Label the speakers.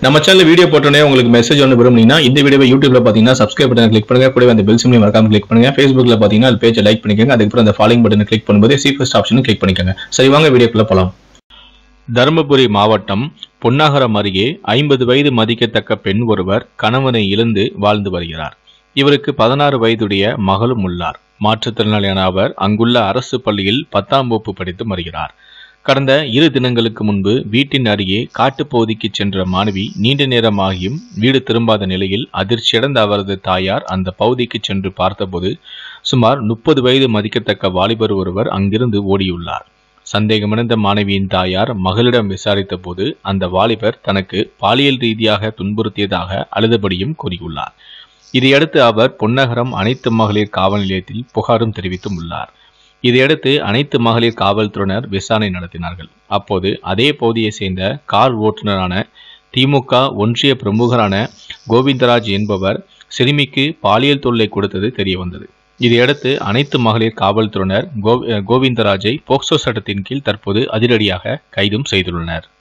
Speaker 1: நம்ம channel video போட்டோனே உங்களுக்கு message ஒன்று விரும்புனீங்கன்னா இந்த வீடியோவை யூடியூப்ல பாத்தீங்கன்னா சப்ஸ்கிரைப் பட்டன் கிளிக் பண்ணுங்க, கூடவே அந்த பெல் சிம்லையும் மறக்காம கிளிக் பண்ணுங்க. Facebookல பாத்தீங்கன்னா அது பேஜை லைக் பண்ணிக்கோங்க. அதுக்கப்புறம் அந்த ஃபாலோயிங் பட்டனை கிளிக் பண்ணும்போது சி ஃபர்ஸ்ட் ஆப்ஷனும் கிளிக் பண்ணிக்கோங்க. சரி வாங்க வீடியோக்குள்ள போலாம். தருமபுரி மாவட்டம் பொன்னாகரம் அருகே 50 வயது மதிக்கத்தக்க பெண் ஒருவர் கணவனை இழந்து வாழ்ந்து வருகிறார். இவருக்கு 16 வயதுடைய மகளும் உள்ளார். மாற்றுத்திறனாளியான அவர் அங்குள்ள அரசு பள்ளியில் 10ஆம் வகுப்பு படித்து வருகிறார். கடந்த 2 தினங்களுக்கு முன்பு வீட்டின் அருகே காட்டுப்பகுதிக்கு சென்ற மாணவி நீண்ட நேரமாகியும் வீடு திரும்பாத நிலையில் அதிர்ச்சியடைந்த அவரது தாயார் அந்த பகுதிக்கு சென்று பார்த்தபோது சுமார் 30 வயது மதிக்கத்தக்க வாலிபர் ஒருவர் அங்கிருந்து ஓடியுள்ளார். சந்தேகமடைந்த மாணவியின் தாயார் மகளிடம் விசாரித்த போது அந்த வாலிபர் தனக்கு பாலியல் ரீதியாக துன்புறுத்தியதாக அழுதபடியும் கூறியுள்ளார். இதையடுத்து அவர் பொன்னகரம் அனைத்து மகளிர் காவல் நிலையத்தில் புகாரும் தெரிவித்தும் உள்ளார். இதையடுத்து அனைத்து மகளிர் காவல்துறையினர் விசாரணை நடத்தினார்கள். அப்போது அதே பகுதியை சேர்ந்த கார் ஓட்டுநரான திமுக ஒன்றிய பிரமுகரான கோவிந்தராஜ் என்பவர் சிறுமிக்கு பாலியல் தொல்லை கொடுத்தது தெரியவந்தது. இதையடுத்து அனைத்து மகளிர் காவல்துறையினர் கோவிந்தராஜை போக்சோ சட்டத்தின் கீழ் தற்போது அதிரடியாக கைதும் செய்துள்ளனர்.